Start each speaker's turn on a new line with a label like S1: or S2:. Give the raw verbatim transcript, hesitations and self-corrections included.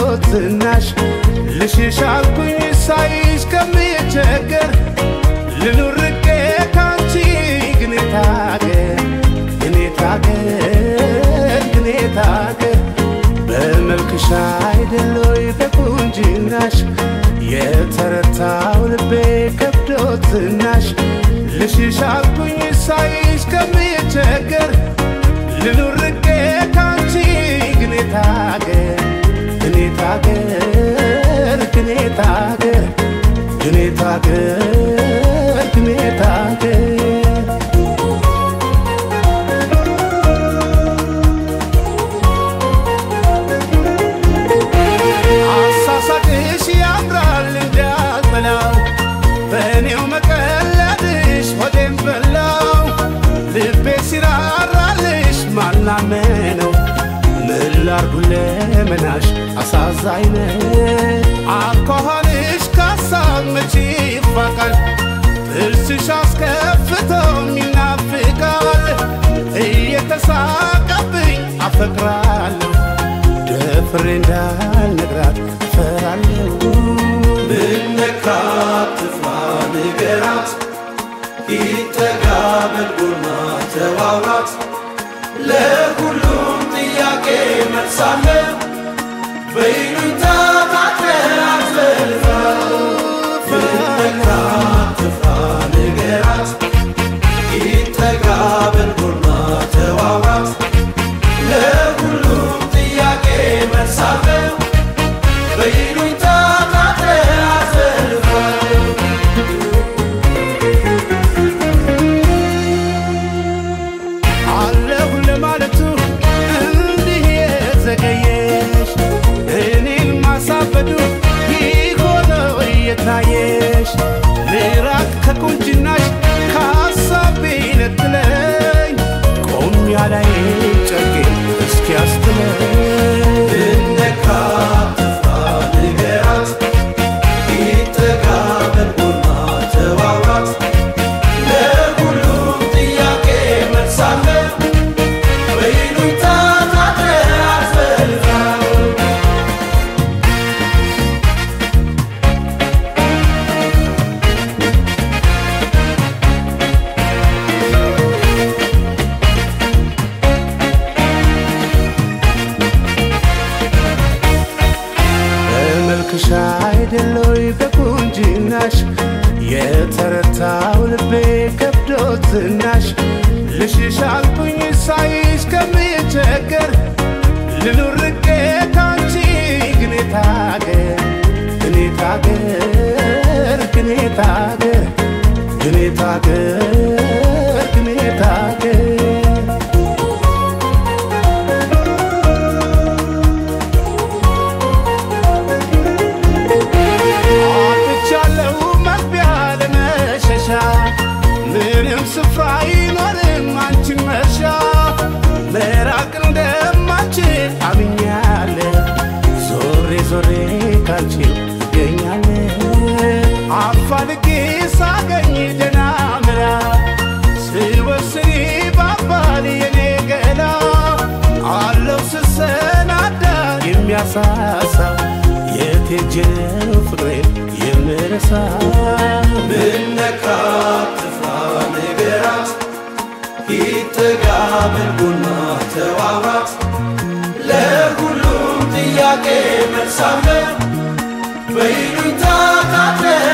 S1: ከብዶትናሽ ልሽሻልኩኝ ሳይሽ ከሚቸገር ልኑር ርቄ ካንቺ ግን ታገር ግን ታገር ግን ታገር በመልክሽ አይደሎይ በቁንጅናሽ የተረታው ልቤ ከብዶትናሽ ልሽሻልኩኝ ሳይሽ ከሚቸገር ልኑር ርቄ ካንቺ ግን ታገር ግን ታገር ግን ታገር ግን ታገር ግን ታገር አሳሳቅሽ ያምራል እንዳልበላው በእኔው መቀለድሽ ሆዴን በላው ልቤ ሲራራልሽ ማናመነው ምን ላርጉ ለመናሽ አሳዛኝ ነው አኳኋንሽ ካሳብ መቼ ይፋቃል ጥርስሽ አስከፍቶም ይናፍቃል እየተሳቀብኝ አፈቅራለሁ ደፍሬ እንዳልነግራት እፈራለሁ
S2: ብነካት ትፍራ ንገራት ይጠጋ በልጎና ተዋውራት ለሁሉም ጥያቄ መልሳለ በይሉኝታ ታጥራት ዘልፋው ብነካት ትፍራ ንገራት ይጠጋ በልጎና ተዋውራት ለሁሉም ጥያቄ መልሳለ በይሉኝታ ታጥራት ዘልፋው
S1: አለሁ ለማለቱ እንዲህ የዘገየሽ እኔን ማሳበዱ ይሆነው እየታየሽ ልራቅ ከቁንጅናሽ ከሀሳቤ ነጥለኝ ቆም ያላይ ጨርቄ እስኪያስትለኝ
S2: ብነካት ትፍራ ንገራት ይጠጋ በልጎና ተዋውራት ለሁሉም ጥያቄ መልሳለ በይሉኝታ ታጥራት ዘልፋው
S1: በመልክሽ አይደሎይ በቁንጅናሽ የተረታው ልቤ ከብዶትናሽ ልሽሻልኩኝ ሳይሽ ከሚቸገር ልኑር ርቄ ካንቺ ግን ታገር ግን ታገር ግን ታገር ግን ታገር ግን ታገር አጥቻለሁ መግቢያ ለመሸሻ ምንም ስፍራ አይኖርም አንቺን መርሻ መራቅ እንደማልችል አምኛለሁ ዞሬ ዞሬ ካንቺ እገኛለሁ አፋልጌ ሳገኝ ደህና ምራ ስወስኒ ባባል የኔ ገላ አለው ስሰናዳ የሚያሳሳው የት ሄጄ ነው ፍቅሬን የምረሳ
S2: ብነካት ትፍራ ንገራት ይጠጋ በልጎና ተዋውራት ለሁሉም ጥያቄ መልሳለ በይሉኝታ ታጥራት